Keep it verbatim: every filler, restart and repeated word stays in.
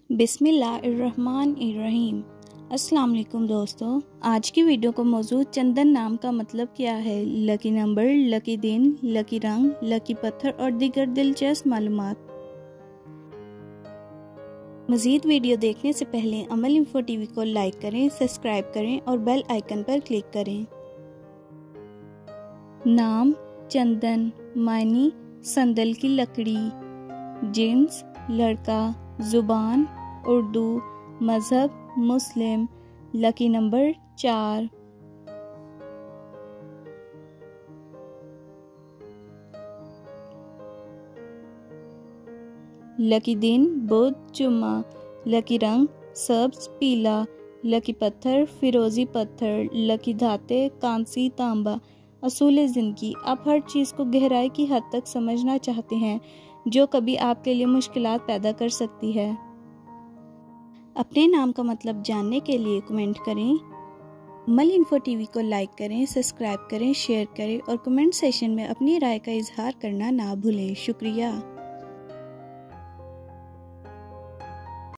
बिस्मिल्लाहिर्रहमानिर्रहीम। अस्सलाम वालेकुम दोस्तों, आज की वीडियो का मौजू चंदन नाम का मतलब क्या है, लकी नंबर, लकी दिन, लकी रंग, लकी पत्थर और दीगर दिलचस्प मालूमात। मज़ीद वीडियो देखने से पहले अमल इन्फो टीवी को लाइक करें, सब्सक्राइब करें और बेल आइकन पर क्लिक करें। नाम चंदन, मायनी संदल की लकड़ी, जिन्स लड़का, जुबान उर्दू, मज़हब मुस्लिम, लकी नंबर चार। लकी दिन बुध जुम्मा, लकी रंग सब्ज पीला, लकी पत्थर फिरोजी पत्थर, लकी धाते कांसी तांबा। असूल ज़िंदगी, आप हर चीज़ को गहराई की हद तक समझना चाहते हैं जो कभी आपके लिए मुश्किलात पैदा कर सकती है। अपने नाम का मतलब जानने के लिए कमेंट करें। अमल इन्फो टीवी को लाइक करें, सब्सक्राइब करें, शेयर करें और कमेंट सेशन में अपनी राय का इजहार करना ना भूलें। शुक्रिया।